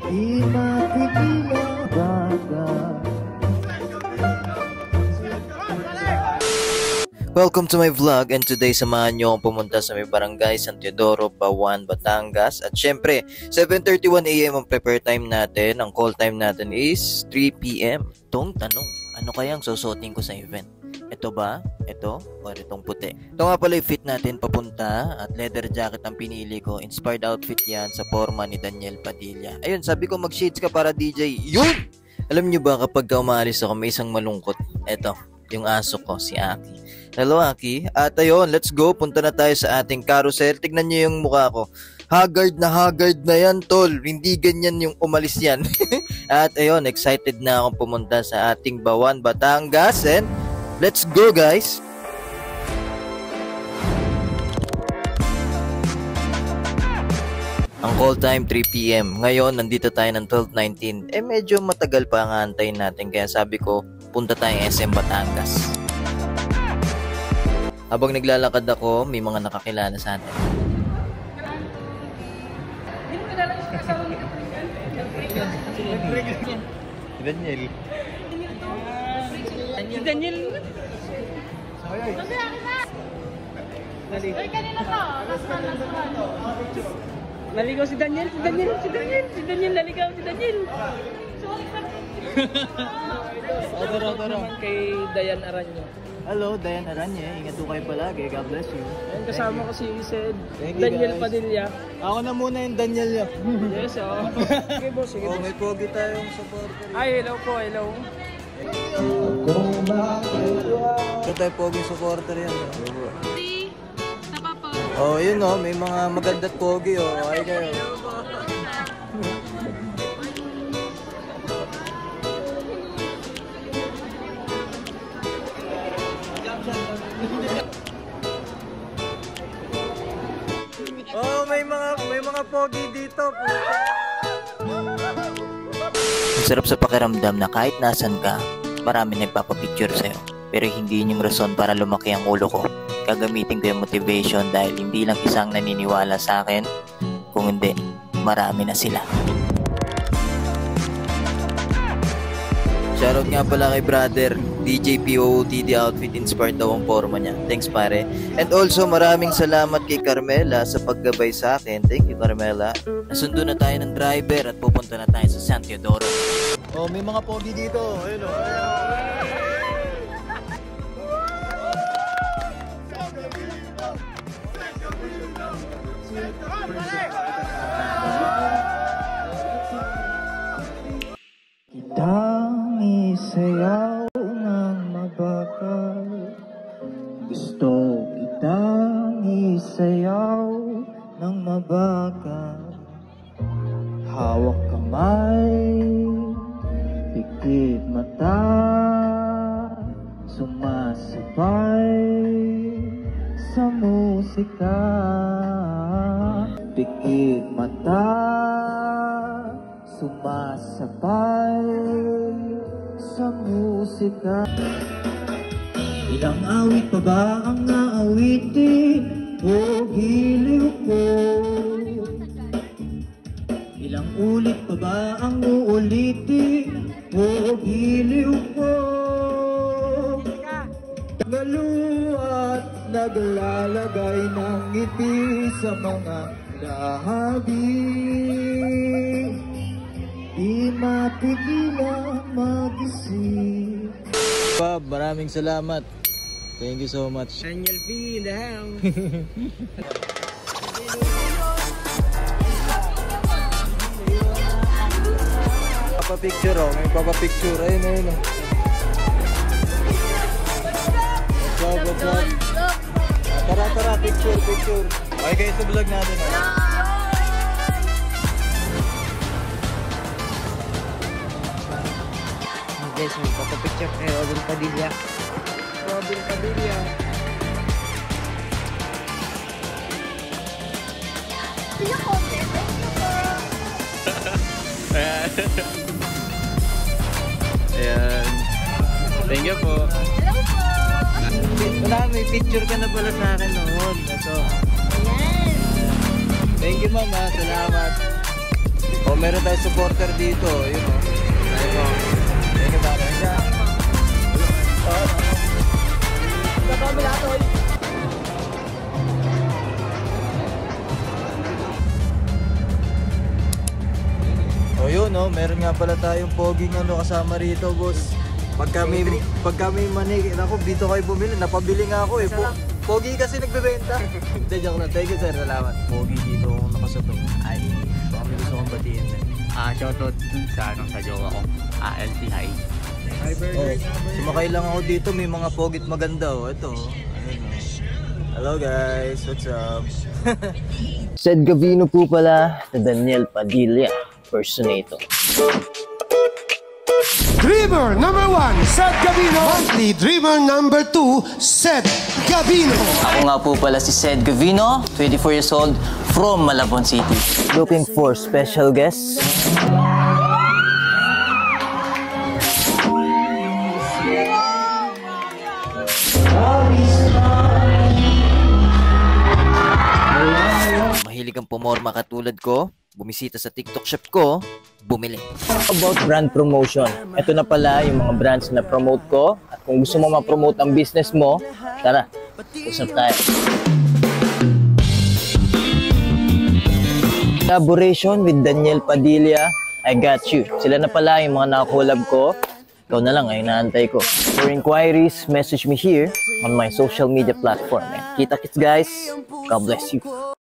Di mapigilan baga. Welcome to my vlog, and today samahan nyo akong pumunta sa may barangay San Teodoro, Bawan, Batangas. At syempre, 7:31 AM ang prepare time natin. Ang call time natin is 3 PM. Itong tanong, ano kayang susuotin ko sa event? Ito ba? Ito? O itong puti? Ito nga pala yung fit natin papunta, at leather jacket ang pinili ko. Inspired outfit yan sa forma ni Daniel Padilla. Ayun, sabi ko mag-shades ka para DJ. Yun! Alam nyo ba kapag umaalis ako may isang malungkot? Ito, yung aso ko, si Aki. Hello, Aki. At ayun, let's go. Punta na tayo sa ating carousel. Tignan nyo yung mukha ko. Haggard na yan, tol. Hindi ganyan yung umalis yan. At ayun, excited na akong pumunta sa ating Bawan, Batangas. And let's go, guys. Ang call time 3 PM. Ngayon, nandito tayo ng 12:19. Medyo matagal pa ang aantayin natin. Kaya sabi ko, punta tayong SM Batangas. Habang naglalakad ako, may mga nakakilala sa atin. Daniel. Si Daniel. Naligaw si Daniel. Naligaw si Daniel. Otro naman kay Dayan Aranyo. Hello, Dayan Aranye. Ingat po kayo palagi. God bless you. Ayun, kasama ko si Daniel Padilla. Ako na muna yung Daniel niya. Yes, oh. Sige, boss. Sige, boss. May pogi tayong supporter. Ay, hello po, hello. Ito tayo pogi supporter yan. Si, nakapa. Oh, yun oh. May mga maganda't pogi oh. Ay kayo. Oh, may mga pogi dito. Ang sarap sa pakiramdam na kahit nasan ka, marami nagpapapicture sa'yo. Pero hindi yun yung rason para lumaki ang ulo ko. Gagamitin ko yung motivation dahil hindi lang isang naniniwala sa akin, kung hindi, marami na sila. Shoutout nga pala kay brother, DJ POOTD outfit, inspired daw ang forma niya. Thanks pare. And also maraming salamat kay Carmela sa paggabay sa akin. Thank you Carmela. Nasundo na tayo ng driver at pupunta na tayo sa San Teodoro. Oh, may mga pogi dito. Ayun oh. Kitang isayaw ng mabakal. Gusto kitang isayaw ng mabakal. Hawak kamay, pikit mata, sumasabay sa musika. Pikit mata, sumasabay sa musika. Ilang awit pa ba ang aawitin o giliw ko? Ilang ulit pa ba ang uulitin o giliw ko? Naluat naglalagay ng ngiti sa mga lahabi. Di mapigilan mag-isip. Bob, maraming salamat. Thank you so much. Daniel P in the house. Papapicture oh, may papapicture. Ayun, ayun oh. What's up? Tara, picture. Okay guys, sa vlog natin oh. Guys, may papapicture kay Robin Padilla. Ayan. Thank you po. Hello po. Wala, may picture ka na pala sa akin noon. Ito. Ayan. Thank you mama, salamat. O, meron tayong supporter dito. Yun o. Ayun o. Ayun o, parang siya. O yun o, meron nga pala tayong poging kasama rito, boss. Pagka may mani, ako dito kayo bumili, napabili nga ako eh. Pogi kasi nagbebenta. Hindi, joke lang. Thank you, sir. Salamat. Pogi dito akong nakasatong. Ay, baka may gusto kong batiin. Shoutout dun sa jowa ko. LC High. Oh, sumakay lang ako dito. May mga pogit maganda oh. Ito. Ayun, oh. Hello guys, what's up? Sed Gavino po pala na Daniel Padilla, personator. Dreamer number 1, Sed Gavino. Monthly Dreamer number 2, Sed Gavino. Ako nga po pala si Sed Gavino, 24 years old, from Malabon City. Looking for special guests? Mahilig ang pumorma katulad ko, bumisita sa TikTok shop ko, bumili. About brand promotion. Ito na pala yung mga brands na promote ko. At kung gusto mo ma-promote ang business mo, tara, usap tayo. Collaboration with Daniel Padilla, I got you. Sila na pala yung mga nakakolab ko. Ikaw na lang ay inaantay ko. For inquiries, message me here on my social media platform. Kita-kits guys. God bless you.